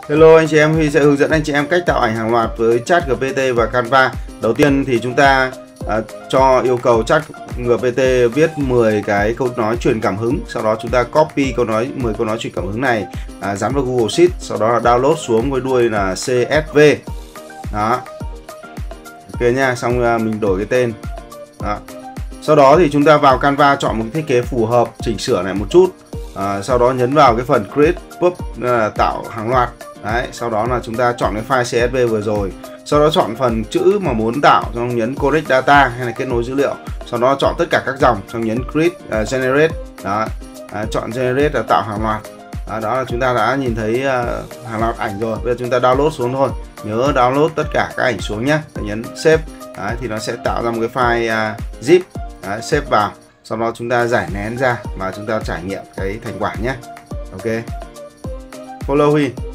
Hello anh chị em, Huy sẽ hướng dẫn anh chị em cách tạo ảnh hàng loạt với ChatGPT và Canva. Đầu tiên thì chúng ta cho yêu cầu ChatGPT viết 10 cái câu nói truyền cảm hứng. Sau đó chúng ta copy 10 câu nói truyền cảm hứng này, dán vào Google Sheet. Sau đó là download xuống với đuôi là CSV. Đó. Ok nha, xong mình đổi cái tên. Đó. Sau đó thì chúng ta vào Canva chọn một thiết kế phù hợp, chỉnh sửa này một chút. Sau đó nhấn vào cái phần Create Pop là tạo hàng loạt. Đấy, sau đó là chúng ta chọn cái file CSV vừa rồi. Sau đó chọn phần chữ mà muốn tạo, xong nhấn Correct Data hay là kết nối dữ liệu. Sau đó chọn tất cả các dòng, xong nhấn Create Generate. Đó. Chọn Generate là tạo hàng loạt. Đó là chúng ta đã nhìn thấy hàng loạt ảnh rồi. Bây giờ chúng ta download xuống thôi. Nhớ download tất cả các ảnh xuống nhé. Nhấn Save. Đấy, thì nó sẽ tạo ra một cái file zip. Đấy, save vào. Sau đó chúng ta giải nén ra và chúng ta trải nghiệm cái thành quả nhé. Ok. Follow Huy.